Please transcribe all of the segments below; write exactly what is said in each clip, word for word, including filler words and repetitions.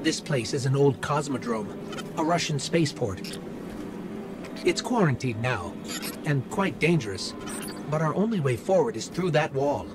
This place is an old cosmodrome, a Russian spaceport. It's quarantined now, and quite dangerous, but our only way forward is through that wall.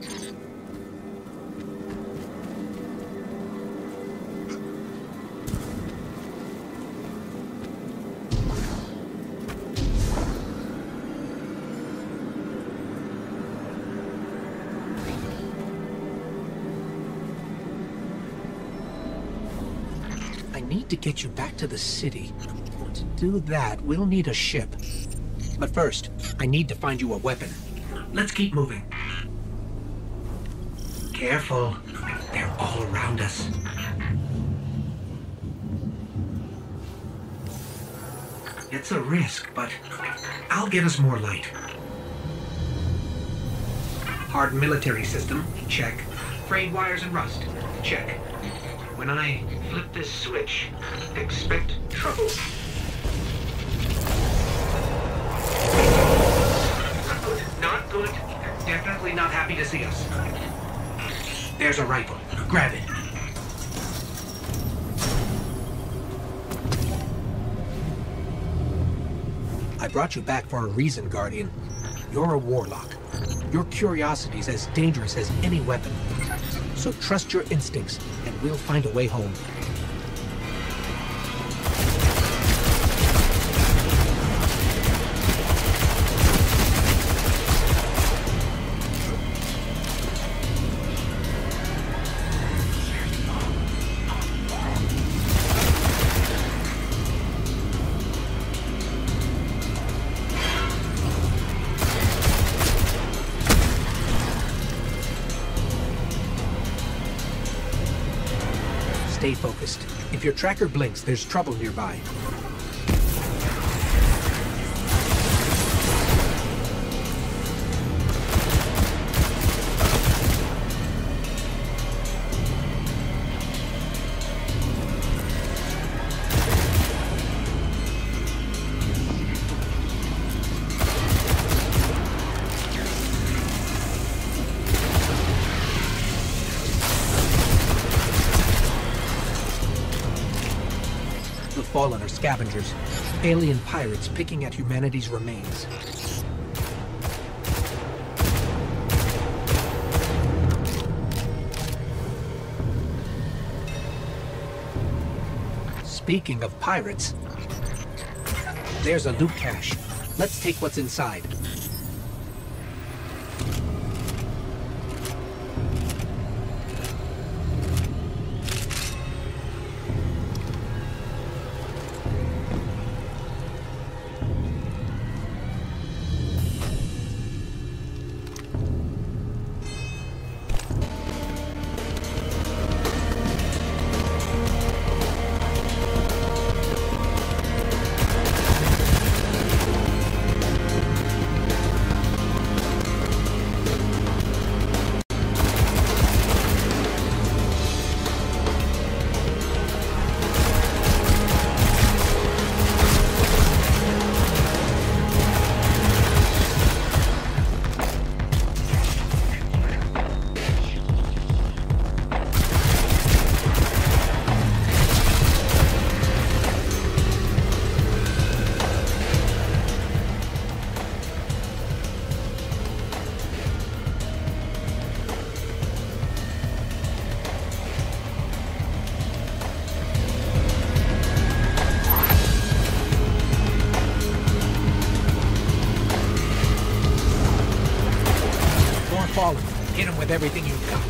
I need to get you back to the city. To do that, we'll need a ship. But first, I need to find you a weapon. Let's keep moving. Careful. They're all around us. It's a risk, but I'll get us more light. Hard military system, check. Frayed wires and rust, check. When I flip this switch, expect trouble. Not good, not good. Definitely not happy to see us. There's a rifle. Grab it. I brought you back for a reason, Guardian. You're a warlock. Your curiosity's as dangerous as any weapon. So trust your instincts, and we'll find a way home. Stay focused. If your tracker blinks, there's trouble nearby. Fallen are scavengers, alien pirates picking at humanity's remains. Speaking of pirates, there's a loot cache. Let's take what's inside. Fallen. Hit him with everything you've got.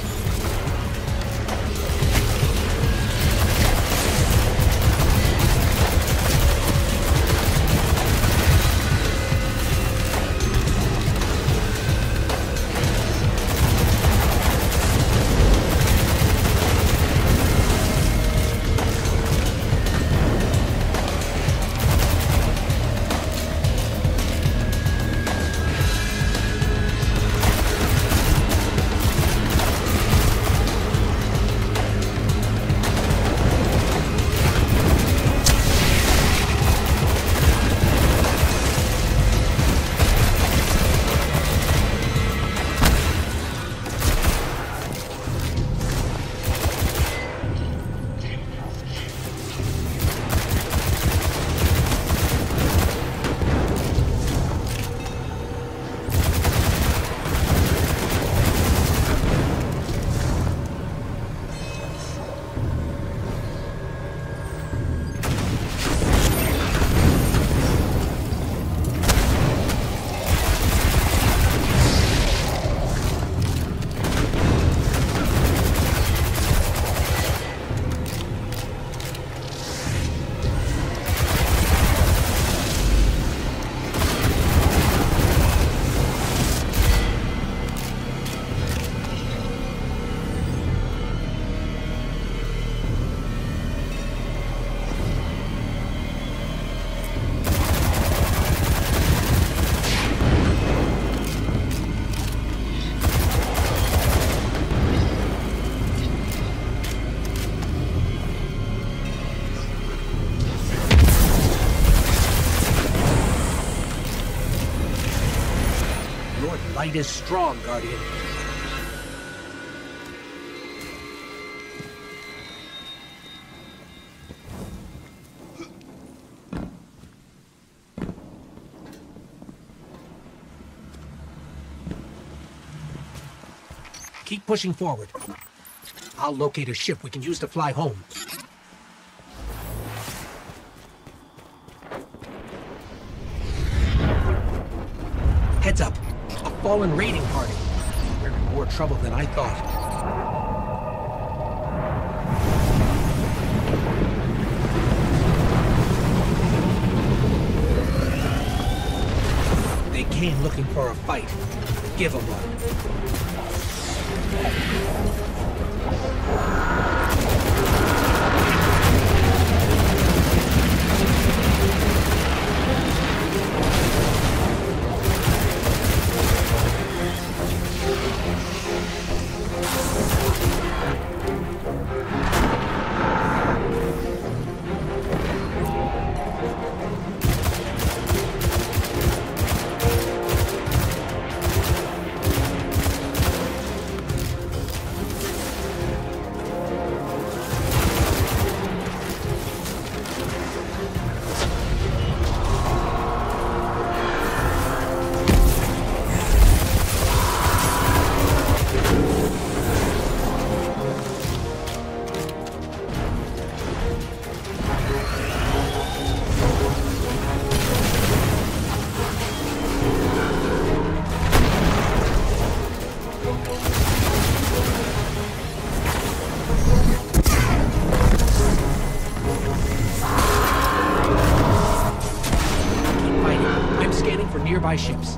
Your light is strong, Guardian. Keep pushing forward. I'll locate a ship we can use to fly home. Heads up. A fallen raiding party. We're in more trouble than I thought. They came looking for a fight. Give them one. Nearby ships.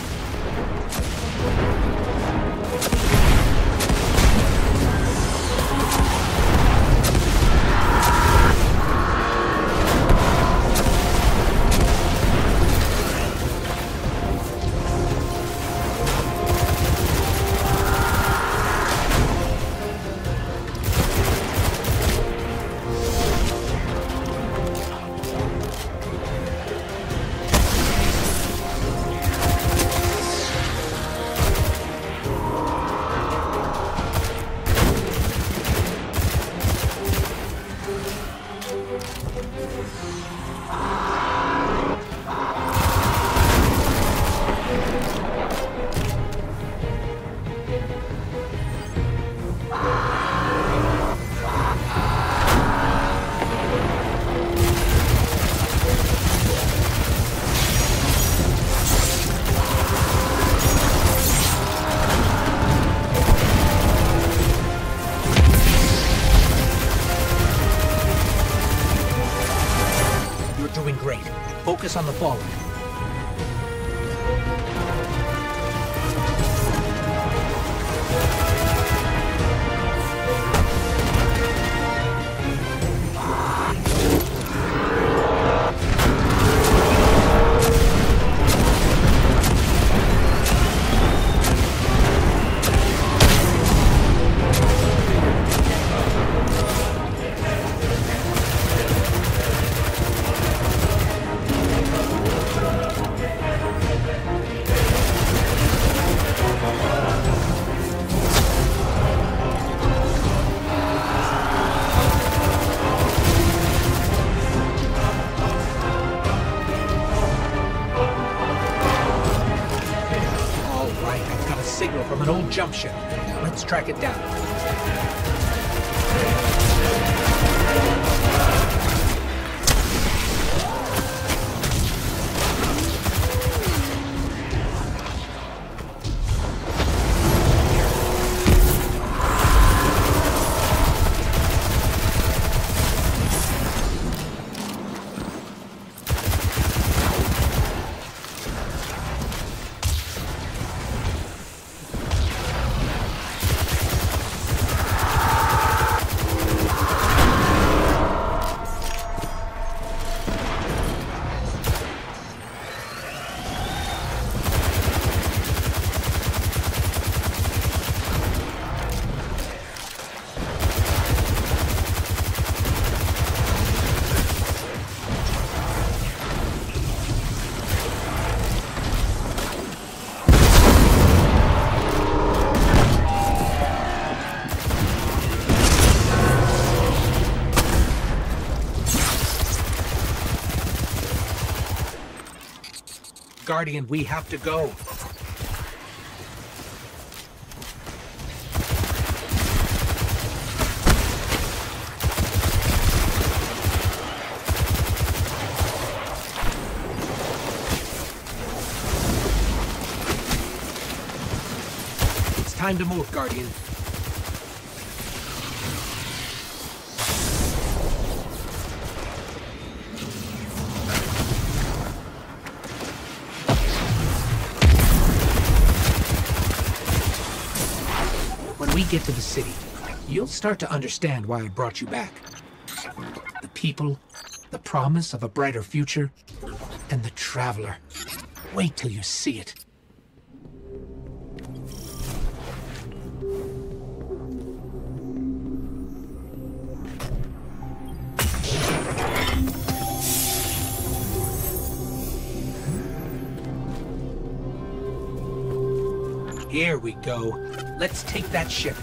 Doing great. Focus on the fallen. Signal from an old jump ship. Let's track it down. Guardian, we have to go. It's time to move, Guardian. When we get to the city, you'll start to understand why I brought you back. The people, the promise of a brighter future, and the Traveler. Wait till you see it. Here we go. Let's take that ship.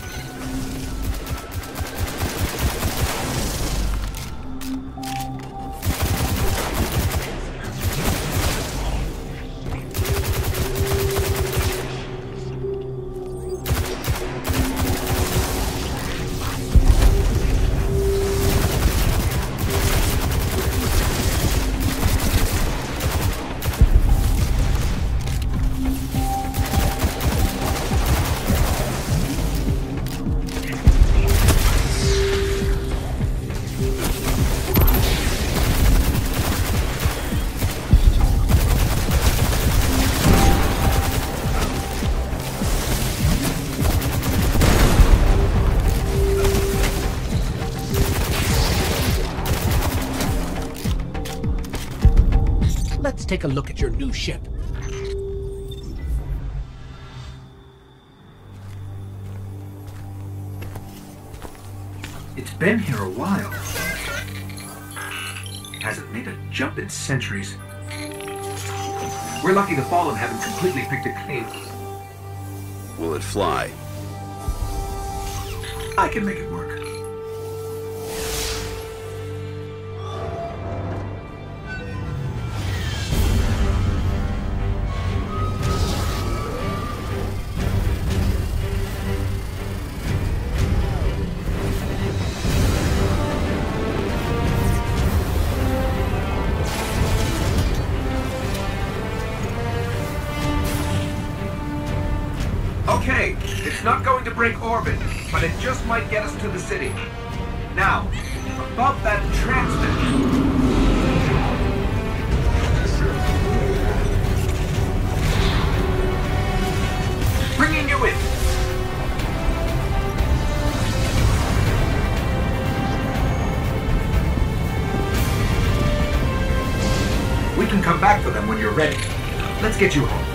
Let's take a look at your new ship. It's been here a while. Hasn't made a jump in centuries. We're lucky the Fallen haven't completely picked it clean. Will it fly? I can make it work. Okay, it's not going to break orbit, but it just might get us to the city. Now, above that transmitter. Bringing you in. We can come back for them when you're ready. Let's get you home.